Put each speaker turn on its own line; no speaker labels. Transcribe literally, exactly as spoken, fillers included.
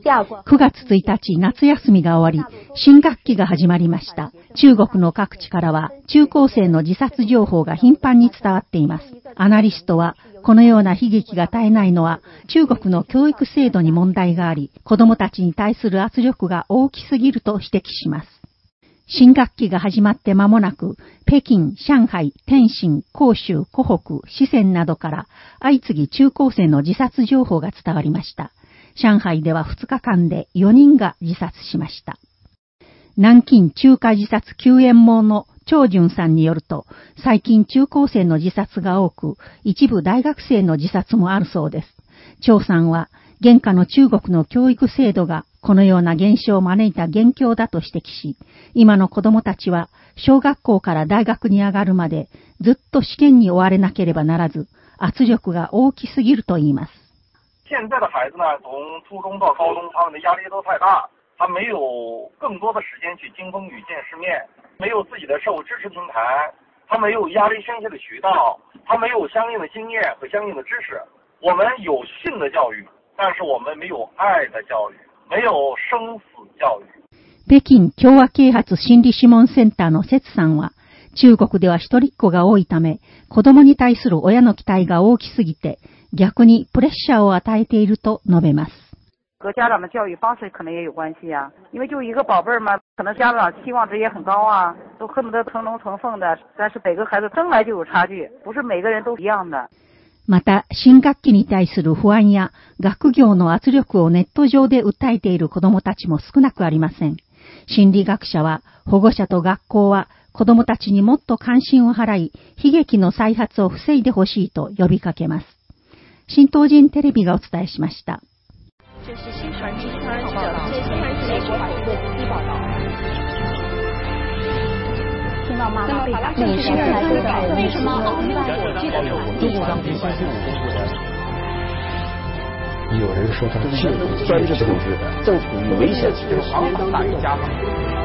くがつついたち、夏休みが終わり、新学期が始まりました。中国の各地からは、中高生の自殺情報が頻繁に伝わっています。アナリストは、このような悲劇が絶えないのは、中国の教育制度に問題があり、子供たちに対する圧力が大きすぎると指摘します。新学期が始まって間もなく、北京、上海、天津、広州、湖北、四川などから相次ぎ中高生の自殺情報が伝わりました。上海ではふつかかんでよにんが自殺しました。南京中華自殺救援網の張順さんによると、最近中高生の自殺が多く、一部大学生の自殺もあるそうです。張さんは、現下の中国の教育制度がこのような現象を招いた元凶だと指摘し、今の子供たちは小学校から大学に上がるまでずっと試験に追われなければならず、圧力が大きすぎると言います。
現在的孩子呢，从初中到高中，他们的压力都太大，他没有更多的时间去经风雨见世面，没有自己的社会支持平台，他没有压力宣泄的渠道，他没有相应的经验和相应的知识。我们有性的教育，但是我们没有愛的教育，没有生死教育。
北京共和啓発心理諮問センターの節さんは、中国では一人っ子が多いため、子供に対する親の期待が大きすぎて、逆にプレッシャーを与えていると述べます。
和家长的教育方式可能也有关系啊，因为就一个宝贝儿嘛，可能家长期望值也很高啊，都恨不得成龙成凤的，但是每个孩子生来就有差距，不是每个人都一样的。
また、新学期に対する不安や学業の圧力をネット上で訴えている子供たちも少なくありません。心理学者は、保護者と学校は子供たちにもっと関心を払い、悲劇の再発を防いでほしいと呼びかけます。新東人テレビがお伝えしました。
这是新传新传记者，这是美国法律的独立报道。听到妈妈被打，美式来说的为什么奥运火炬的传递？
当地星期五公布的。有人说他是专制政治，正处于危险期，行行大于家法。